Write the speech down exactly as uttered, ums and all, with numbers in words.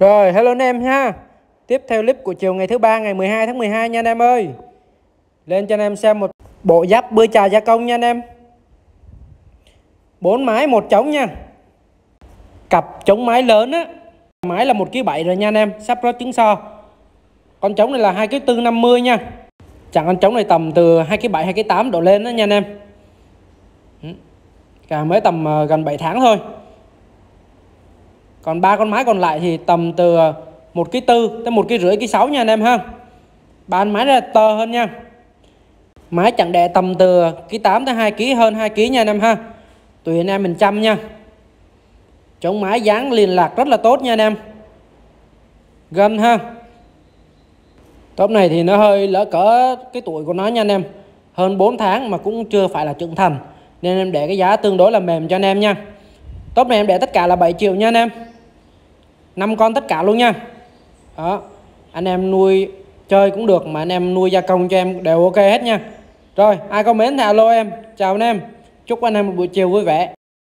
Rồi, hello anh em ha. Tiếp theo clip của chiều ngày thứ ba ngày mười hai tháng mười hai nha anh em ơi. Lên cho anh em xem một bộ giáp bơi chà gia công nha anh em. Bốn mái một trống nha. Cặp trống mái lớn á. Mái là một ký bảy rồi nha anh em, sắp rớt trứng so. Con trống này là hai ký tư năm mươi nha. Chẳng con trống này tầm từ hai ký bảy hai ký tám độ lên đó nha anh em. Cả mới tầm gần bảy tháng thôi. Còn ba con mái còn lại thì tầm từ một ký tư tới một ký rưỡi ký sáu nha anh em ha. Ba con mái ra to hơn nha. Mái chẳng đẻ tầm từ ký tám tới hai ký, hơn hai ký nha anh em ha. Tùy anh em mình chăm nha. Trống mái dáng liền lạc rất là tốt nha anh em. Gân ha. Tốp này thì nó hơi lỡ cỡ cái tuổi của nó nha anh em. Hơn bốn tháng mà cũng chưa phải là trưởng thành, nên em để cái giá tương đối là mềm cho anh em nha. Tốp này em để tất cả là bảy triệu nha anh em. năm con tất cả luôn nha. Đó. Anh em nuôi chơi cũng được, mà anh em nuôi gia công cho em đều ok hết nha. Rồi, ai comment thì alo em. Chào anh em. Chúc anh em một buổi chiều vui vẻ.